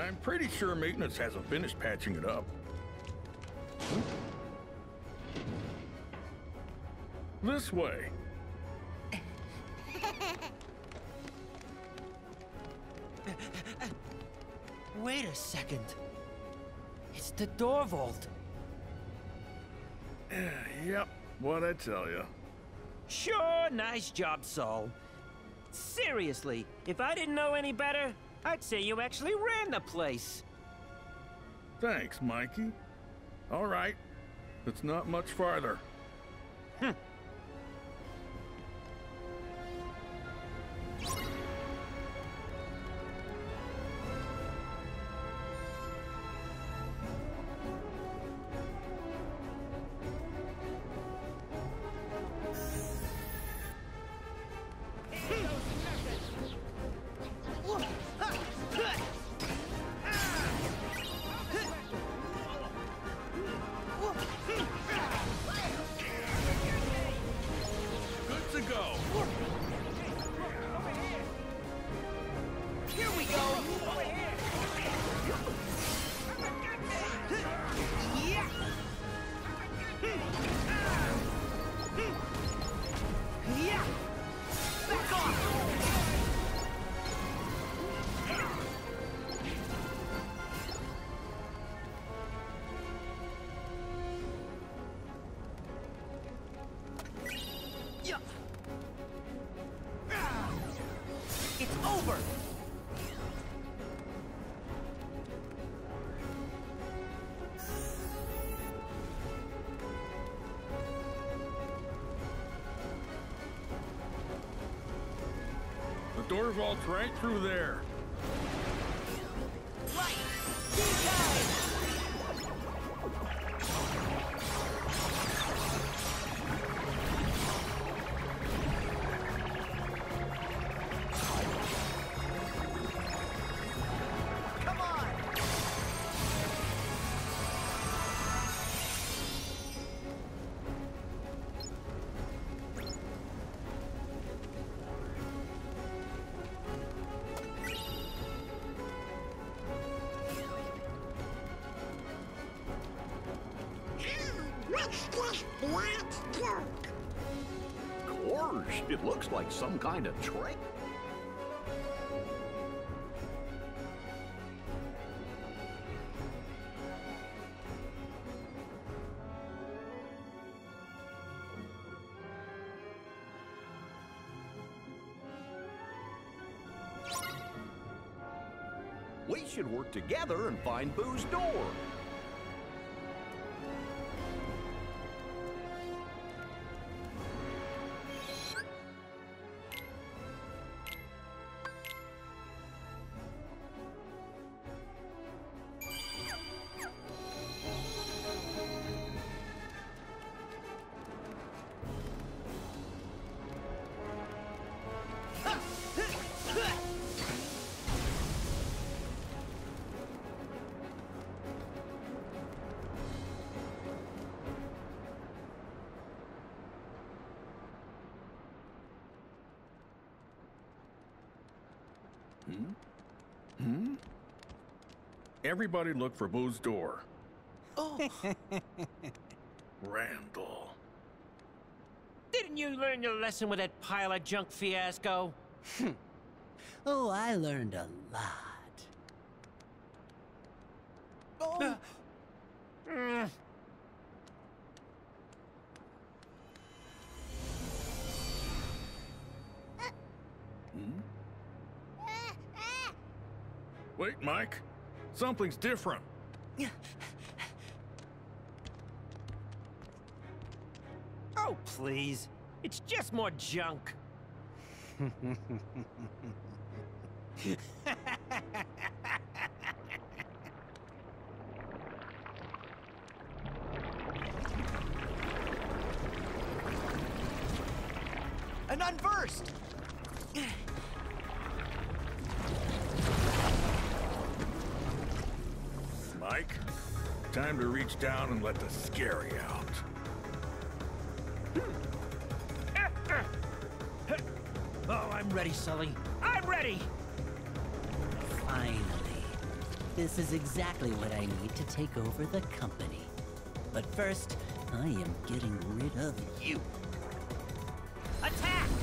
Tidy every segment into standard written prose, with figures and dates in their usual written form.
I'm pretty sure maintenance hasn't finished patching it up. This way. Wait a second. It's the door vault. Yep, what'd I tell you? Sure, nice job, Saul. Seriously, if I didn't know any better, I'd say you actually ran the place. Thanks, Mikey. All right, it's not much farther. Good to go. Here we go! Yeah! Back off! Yeah! It's over! The door vault's right through there. Right! Decide! Come on! What's this black cloak? Gosh, it looks like some kind of trick. We should work together and find Boo's door. Everybody look for Boo's door. Oh, Randall. didn't you learn your lesson with that pile of junk fiasco? Oh, I learned a lot. Oh. Wait, Mike. Something's different. Oh, please. It's just more junk. An unversed! Mike, time to reach down and let the scary out. Oh, I'm ready, Sully. I'm ready! Finally. This is exactly what I need to take over the company. But first, I am getting rid of you. Attack!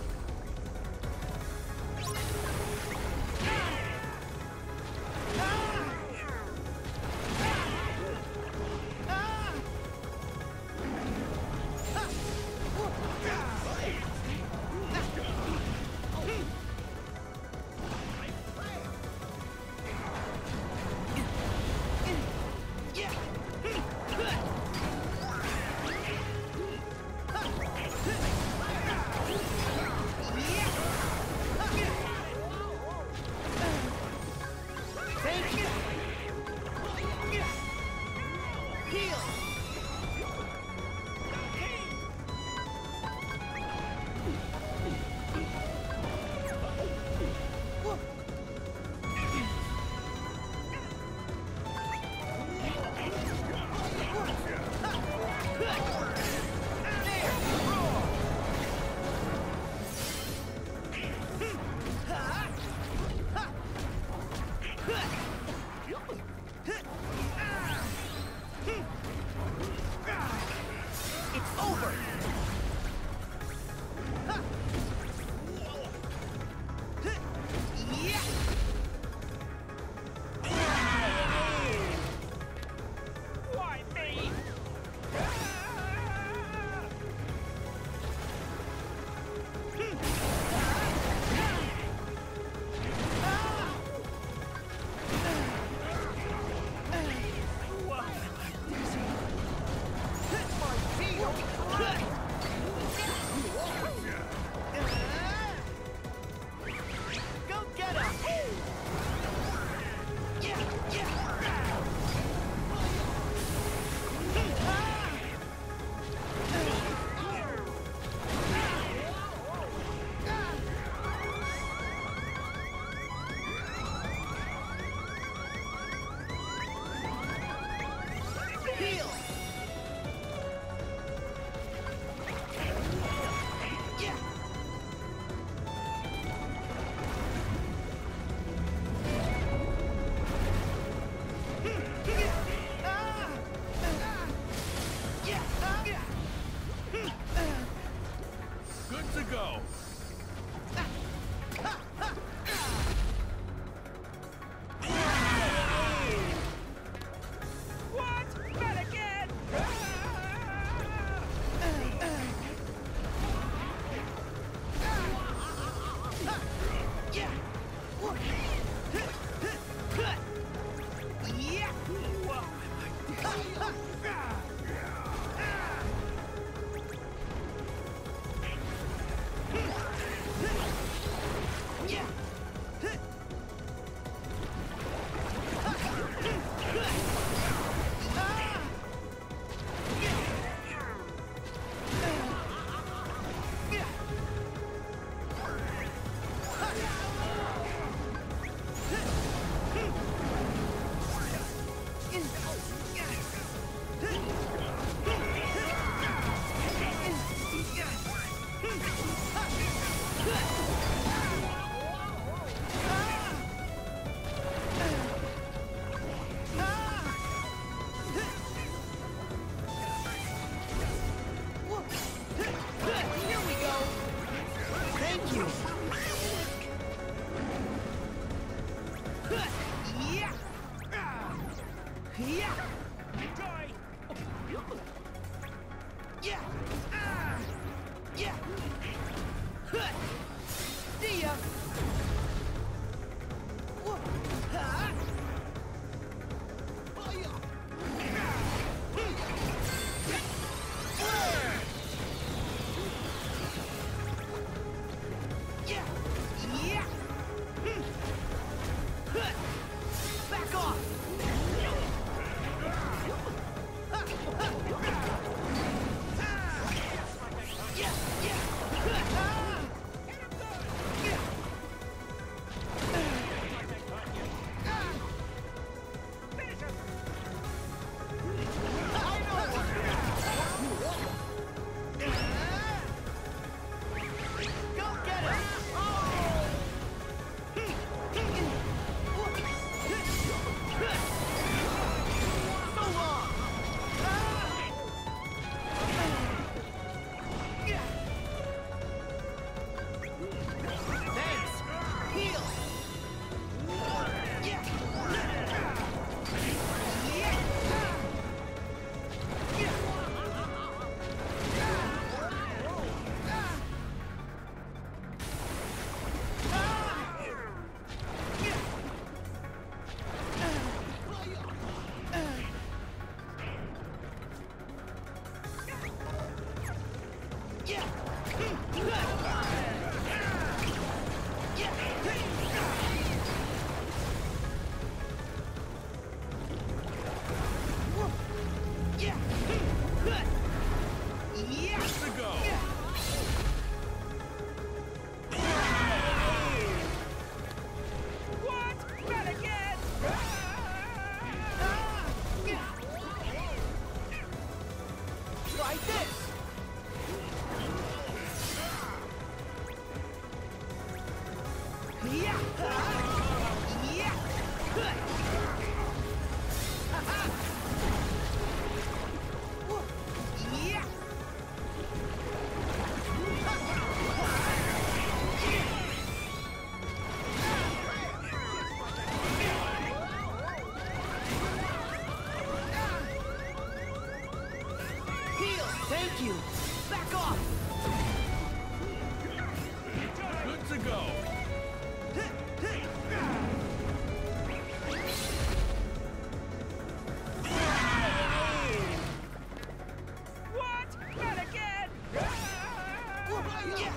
Good to go. What? Not again! Good to go. What? Not again! Try this! Thank you! Back off! Good to go. What? Not again! Gotcha.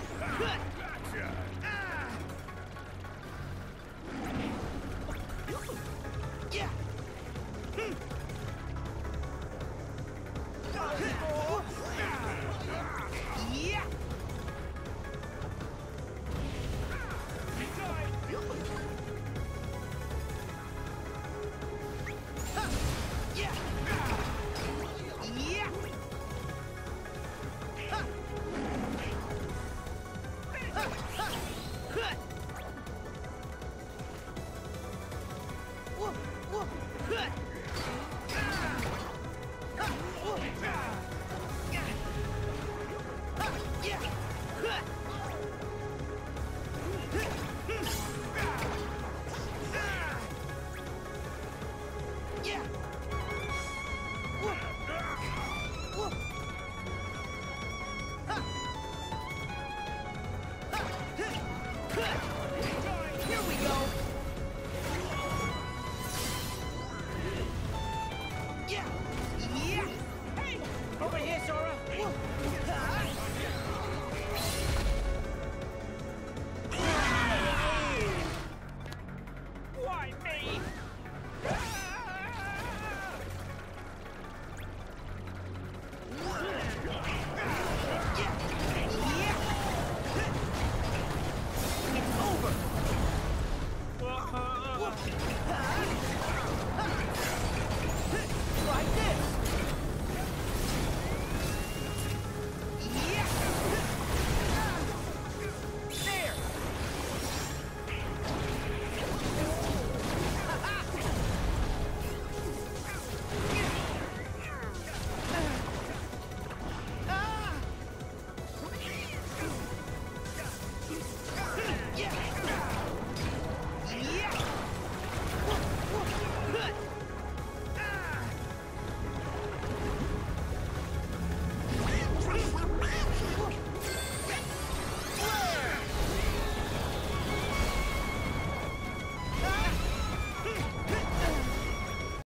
Yeah!